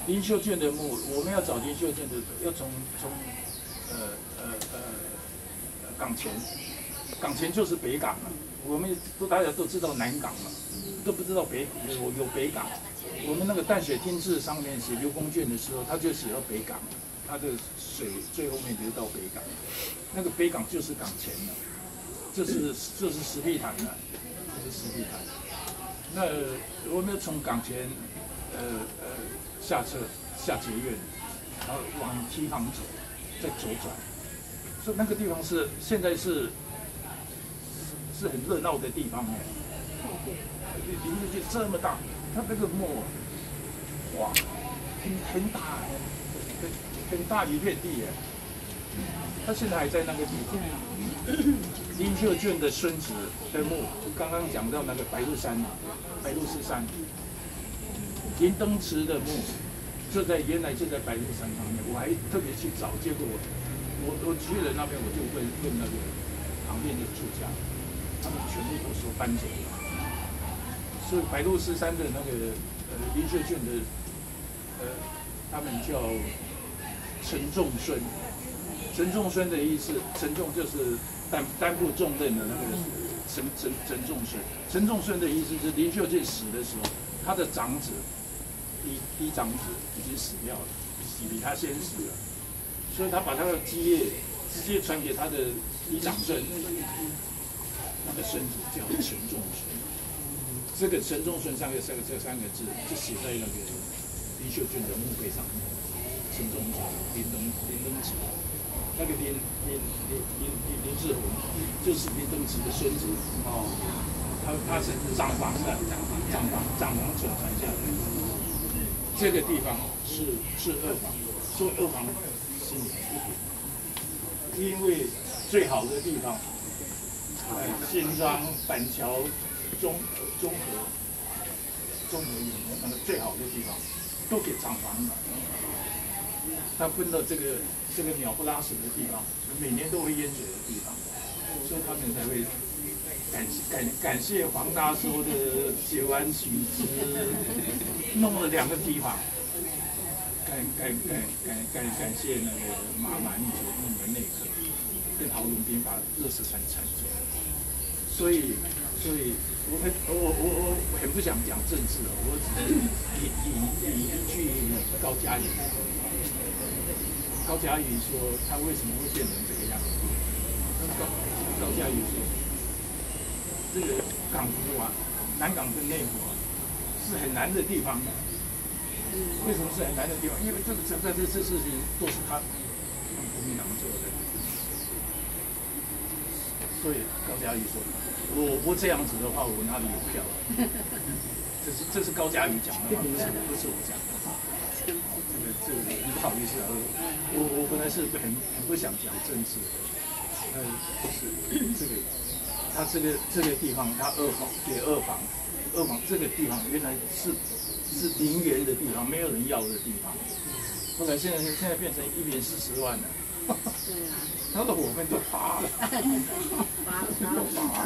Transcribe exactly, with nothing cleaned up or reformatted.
林秀娟的墓，我们要找林秀娟的，要从从呃呃呃港前，港前就是北港了。我们都大家都知道南港嘛，都不知道北有有北港。我们那个淡水厅志上面写刘公卷的时候，他就写到北港，他的水最后面流到北港，那个北港就是港前了，这是这是石壁潭了，这是石壁潭。那我们从港前呃呃下车下捷运，然后往堤防走，再左转，所以那个地方是现在是是很热闹的地方哎。林秀娟这么大，它那个墓，哇，很很大，很很大一片地耶。他现在还在那个地方。林秀娟的孙子的墓，刚刚讲到那个白鹿山，白鹿石山。林登池的墓，就在原来就在白鹿山上面，我还特别去找，结果我我去了那边，我就问问那个旁边的住家，他们全部都说搬走了。所以白鹿石山的那个呃林秀娟的呃，他们叫陈仲孙，陈仲孙的意思，陈仲就是担担负重任的那个陈陈陈仲孙，陈仲孙的意思是林秀娟死的时候，他的长子嫡嫡长子已经死掉了，比他先死了，所以他把他的基业直接传给他的嫡长孙，那个孙子叫陈仲孙。这个陈仲孙上面这个这三个字就写在那个林秀娟的墓碑上面，陈仲孙、林登林登池，那个林林林林林林志宏就是林登池的孙子哦，他他是长房的，长房长房传传下来。这个地方是是二房，所以二房是因为最好的地方，哎，新庄、板桥。中中和中和园那个最好的地方，都给厂房了。他分到这个这个鸟不拉屎的地方，每年都会淹水的地方，所以他们才会感感感谢黄大叔的写完曲子，弄了两个地方。感感感感感感谢那个马满所弄的那个，跟郝龙斌把热石山铲走。所以，所以我很我我我很不想讲政治了，我只是以以以一句高嘉瑜，高嘉瑜说他为什么会变成这个样子？高高嘉瑜说，这个港湖啊，南港跟内湖啊，是很难的地方。为什么是很难的地方？因为这个整个这这事情都是他用国民党做的。所以高嘉瑜说，我不这样子的话，我哪里有票？这是这是高嘉瑜讲的话，不是不是我讲的。这个这个不好意思啊，我我本来是很很不想讲政治的，呃，是这个他这个这个地方，他二房给二房，二房这个地方原来是是零元的地方，没有人要的地方，后来现在现在变成一年四十万了。他说我们都发了，发了，都发了。